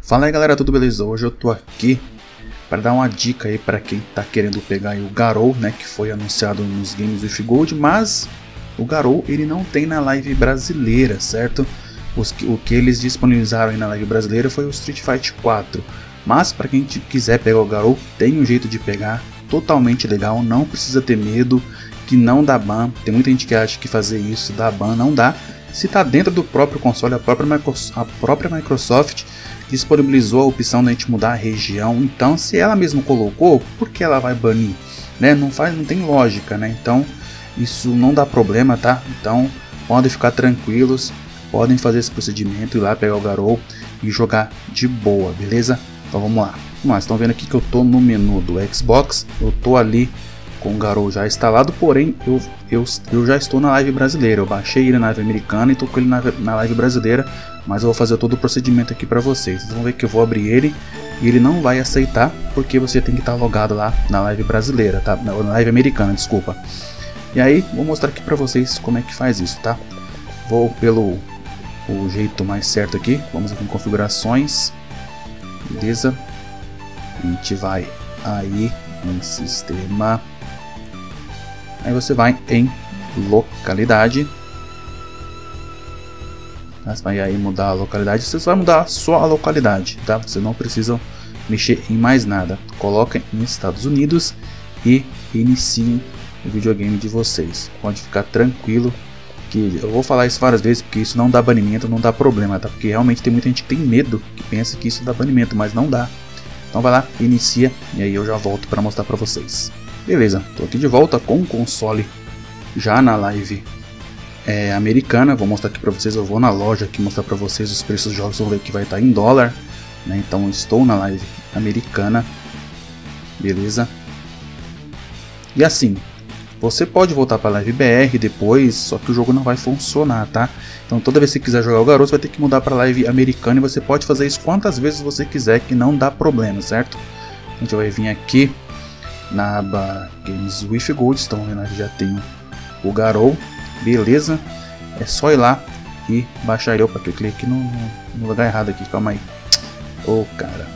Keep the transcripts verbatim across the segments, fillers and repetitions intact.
Fala aí galera, tudo beleza? Hoje eu tô aqui para dar uma dica aí para quem tá querendo pegar aí o Garou, né, que foi anunciado nos Games with Gold, mas o Garou ele não tem na live brasileira, certo? Os que, o que eles disponibilizaram aí na live brasileira foi o Street Fighter quatro, mas para quem quiser pegar o Garou, tem um jeito de pegar, totalmente legal, não precisa ter medo, que não dá ban. Tem muita gente que acha que fazer isso dá ban, não dá. Se está dentro do próprio console, a própria, Microsoft, a própria Microsoft disponibilizou a opção da gente mudar a região. Então, se ela mesma colocou, por que ela vai banir? Né? Não faz, não tem lógica, né? Então, isso não dá problema, tá? Então, podem ficar tranquilos, podem fazer esse procedimento, ir lá pegar o Garou e jogar de boa, beleza? Então, vamos lá. Vamos lá, estão vendo aqui que eu tô no menu do Xbox, eu tô ali com o Garou já instalado, porém eu, eu, eu já estou na live brasileira. Eu baixei ele na live americana e estou com ele na, na live brasileira, mas eu vou fazer todo o procedimento aqui para vocês. Vocês vão ver que eu vou abrir ele e ele não vai aceitar, porque você tem que estar logado lá na live brasileira, tá? Na live americana, desculpa. E aí, vou mostrar aqui para vocês como é que faz isso, tá? Vou pelo o jeito mais certo aqui, vamos aqui em configurações, beleza? A gente vai aí em sistema. Aí você vai em localidade, você vai aí mudar a localidade, você vai mudar só a localidade, tá? Você não precisa mexer em mais nada. Coloca em Estados Unidos e inicie o videogame de vocês. Pode ficar tranquilo que eu vou falar isso várias vezes, porque isso não dá banimento, não dá problema, tá? Porque realmente tem muita gente que tem medo, que pensa que isso dá banimento, mas não dá. Então vai lá, inicia e aí eu já volto para mostrar para vocês. Beleza, tô aqui de volta com o console já na live é, americana. Vou mostrar aqui pra vocês, eu vou na loja aqui mostrar pra vocês os preços dos jogos, vão ver que vai estar em dólar, né? Então estou na live americana, beleza? E assim, você pode voltar pra live B R depois, só que o jogo não vai funcionar, tá? Então toda vez que você quiser jogar o Garou, você vai ter que mudar pra live americana e você pode fazer isso quantas vezes você quiser, que não dá problema, certo? A gente vai vir aqui na aba Games with Gold, estão vendo aqui, já tem o Garou, beleza? É só ir lá e baixar ele. Opa, que eu cliquei no, no lugar errado aqui, calma aí. Ô oh, cara,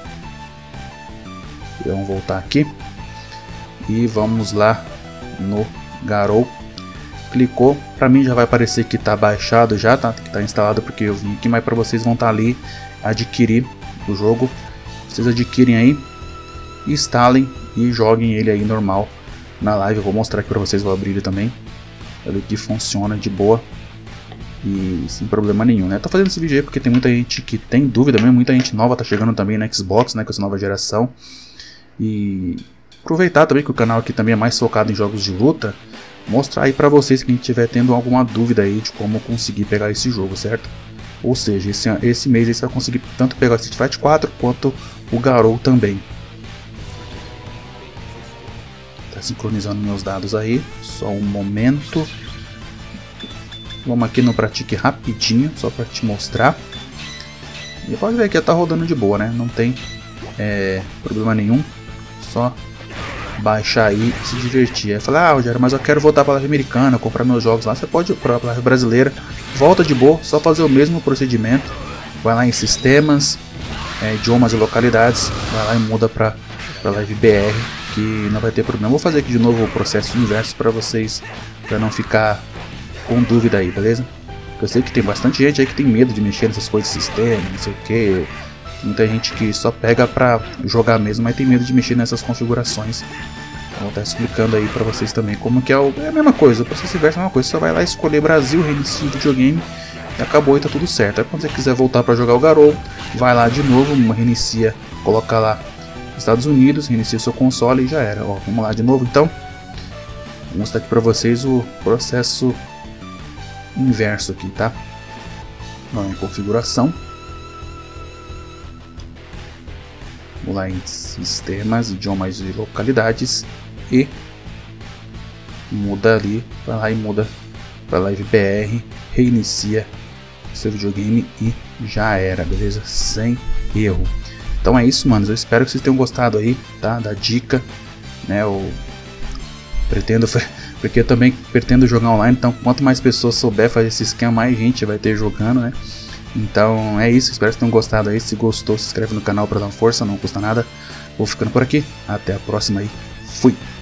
vamos voltar aqui e vamos lá no Garou. Clicou, pra mim já vai aparecer que tá baixado já, tá? Que tá instalado, porque eu vim aqui, mas para vocês vão estar ali adquirir o jogo. Vocês adquirem aí, instalem e joguem ele aí normal na live. Eu vou mostrar aqui pra vocês, vou abrir ele também, pra ver que funciona de boa e sem problema nenhum, né? Tô fazendo esse vídeo aí porque tem muita gente que tem dúvida mesmo, muita gente nova tá chegando também na Xbox, né, com essa nova geração. E aproveitar também que o canal aqui também é mais focado em jogos de luta, mostrar aí pra vocês que estiver tendo alguma dúvida aí de como conseguir pegar esse jogo, certo? Ou seja, esse, esse mês aí você vai conseguir tanto pegar o Street Fighter quatro quanto o Garou também. Sincronizando meus dados aí, só um momento. Vamos aqui no Pratique rapidinho, só para te mostrar. E pode ver que tá rodando de boa, né? Não tem é, problema nenhum. Só baixar aí e se divertir. Aí falar, ah, Rogério, mas eu quero voltar para a live americana, comprar meus jogos lá. Você pode ir para a live brasileira, volta de boa, só fazer o mesmo procedimento. Vai lá em sistemas, é, idiomas e localidades, vai lá e muda para a live B R, que não vai ter problema. Vou fazer aqui de novo o processo inverso para vocês, para não ficar com dúvida aí, beleza? Eu sei que tem bastante gente aí que tem medo de mexer nessas coisas de sistema, não sei o que. Tem muita gente que só pega para jogar mesmo, mas tem medo de mexer nessas configurações. Então vou estar explicando aí para vocês também como que é, o, é a mesma coisa, o processo inverso é a mesma coisa. Você só vai lá escolher Brasil, reinicia o videogame e acabou e tá tudo certo. Aí quando você quiser voltar para jogar o Garou, vai lá de novo, reinicia, coloca lá Estados Unidos, reinicia o seu console e já era. Ó, vamos lá de novo então. Vou mostrar aqui para vocês o processo inverso aqui, tá? Vamos em configuração. Vamos lá em sistemas, idiomas e localidades e muda ali, vai lá e muda para live B R, reinicia seu videogame e já era, beleza? Sem erro. Então é isso, manos. Eu espero que vocês tenham gostado aí, tá? Da dica, né? Eu pretendo, porque eu também pretendo jogar online. Então, quanto mais pessoas souber fazer esse esquema, mais gente vai ter jogando, né? Então é isso, espero que tenham gostado aí. Se gostou, se inscreve no canal para dar uma força, não custa nada. Vou ficando por aqui, até a próxima aí, fui!